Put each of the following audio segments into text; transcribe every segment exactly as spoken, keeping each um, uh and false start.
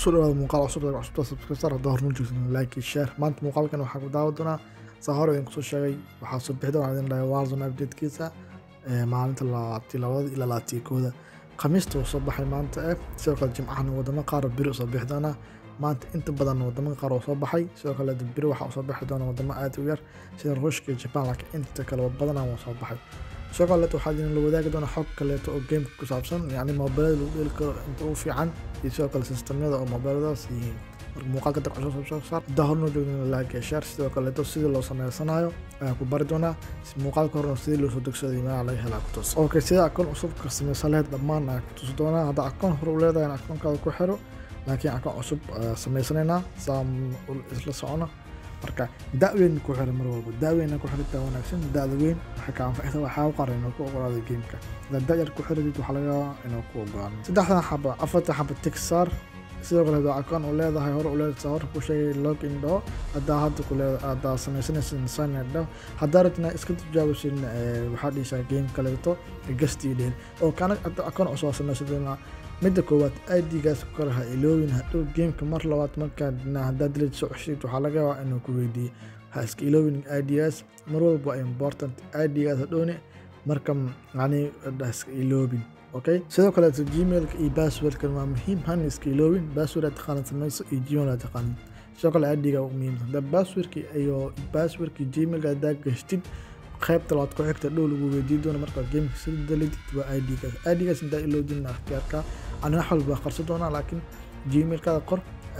kusoo dhawaada muuqaal cusub oo cusubta subscribe hadda horna joogsan like iyo share maanta muuqaalkan waxaan ku daawan doonaa saa hore idin kusoo sheegay waxaa soo bixi doona idin dhahay Warzone update-kiisa ee maalinta labaatan iyo laba ilaa labaatan iyo kow khamiista oo soo baxay maanta ee sidoo kale jimcahan wadamo qaar biro soo bixi doona maanta inta badan wadamo qaar oo soo baxay sidoo kale biro waxa soo bixi doona wadamo aad u yar sida Ruushka iyo Japan laakiin inta kale badan oo soo baxay sidoo kale waxaa idin la wadaagi doona xog kale oo game ku saabsan yani mobile lagu dheli karo inta uu fiican iyo sidoo kale systemyada oo mobiladaas yihiin marka muuqaalka dad cusub soo saar dahorno joogna like share sidoo kale sidii loo sameysanayo ayaan ku bari doonaa si muuqaalka hore sidii loo soo degsaday ma laga helaa ku toos okay sida akoon cusub ka sameysan lahayd dhammaan ayaan ku tusi doonaa hadda akoon hore u leedahay akoonkaada ku xiro laakiin akoon cusub sameysanayna saam isla socono marka daaweyn ku xiran mar walba daaweyn ku xiran wanaagsan daaweyn waxa ka anfacaysa waxa uu qaran ku ogolaado gameka daadeer ku xiran waxa laga yaabaa inuu ku ogaano saddexdan xaba afarta xaba tixar sidoo kale akoon u leedahay hore u leedahay hore ku sheegay login do hadda hadda ku leedahay hadda sameysanaysa sign do hadda radna iska tijaabisin waxa dhiisha game kaleeto gastiideen oo kana akoon cusub sameysadana midda koowaad I D-gaas ku kala iloowin hadhow gameka mar labaad markaad haddaad delete soo ceshid waxaa laga yaabaa inuu ku weydiiyo ha iska iloowin I D-gaas mar walba waa important I D-gaas hadhowne marka yani iska iloowin okay sidoo kale gmail-ka iyo password-ka waa muhiim han iska iloowin password aad taqaan sameyso iyo gmail aad taqaan sidoo kale I D-ga ugu muhiimsan da password-ka iyo password-ka gmail-ka aad gashtid qaybta labaad ku xigta dhow lagu weydiin doono marka gameka sida delete waa I D-gaas I D-gaas inta iloowin ikhtiyaarka أنا أحاول بخرج دونا لكن جيميل كذا قر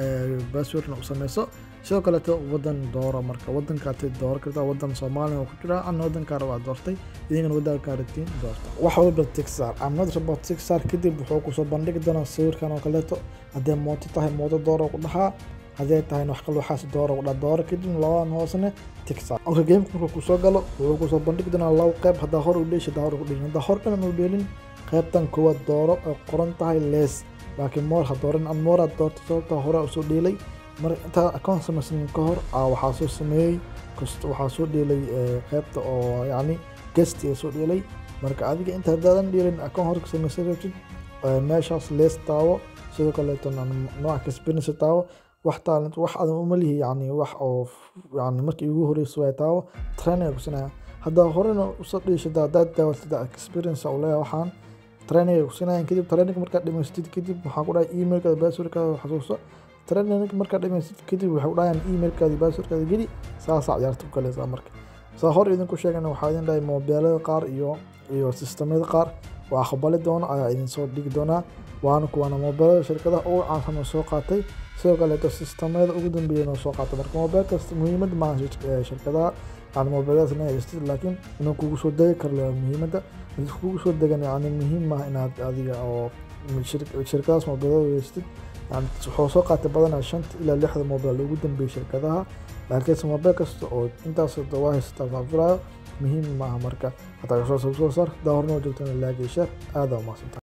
باسورد نقصنيسو sidoo kale wadan dooro marka wadankaad door karta wadan Soomaaliya oo ku jira aan wadan ka rabaa doortay idin wadan ka rabtiin doorta waxa uu bad tixar aan mad rabaa tixar kadib wuxuu ku soo bandhigi doonaa sawirkan oo kale to hadee mooto tahay mooto dooro ku dhaxaa hadee tahay wax kale waxaas dooro u dooro kadib labaan hoosna tixar oo game ku ku soo galo wuxuu ku soo bandhigi doonaa laba qayb hadda hor u dheeshay hor u dheeshay hadda hor kana u dheelin qaybtan kuwa dooro oo qoran tahay less laakiin moor ha dooran aan moor doorto sababta hore u soo dheelay mar inta akoon sameysan ka hor waxa soo sameeyay kasto waxa soo dheelay qaybta oo yani guest ee soo dheelay marka adiga inta hadaan dheelin akoon hor ka sameysan rabtid meeshaas less taawo sidoo kale tan nooc experience taawo wax talent wax aad u malihi yani wax oo yani markii ugu horeyso way taawo trainer ku sanaa hadda horena u soo dheeshay dad dad experience oo leeyahay waxaan training ku sanaa kadib training marka dhimaystid kadib waxa ku dhahay email-ka password-ka xasuuso training marka dhimaystid kadib waxa ku dhahay email-ka password-ka geli saas ciyaartu kale saa marka saa hor idin ku sheegana waxa idin dhahay mobilada qaar iyo iyo systemada qaar waa aqbali doona ayaa idin soo dhigi doona waana kuwana mobilada shirkadaha oo caafimaad soo qaatay sidoo kale systemada ugu dambeeyay soo qaatay marka mobil kasta muhiimad ma aha shirkadaha aan mobilada sanaysto laakiin inuu kugu soo dagi karo muhiimada kugu soo dagan yani muhiim ma inaad adiga oo shirkadaas mobilada weystid aan wuxuu soo qaatay badan shan ilaa lix mobil ugu dambeeyay shirkadaha laakiin mobil kasta oo intaas oo haysta faafiraa muhiim ma aha marka hataa soo soo saar dahorno joogtana laagi shar aad oo maasanta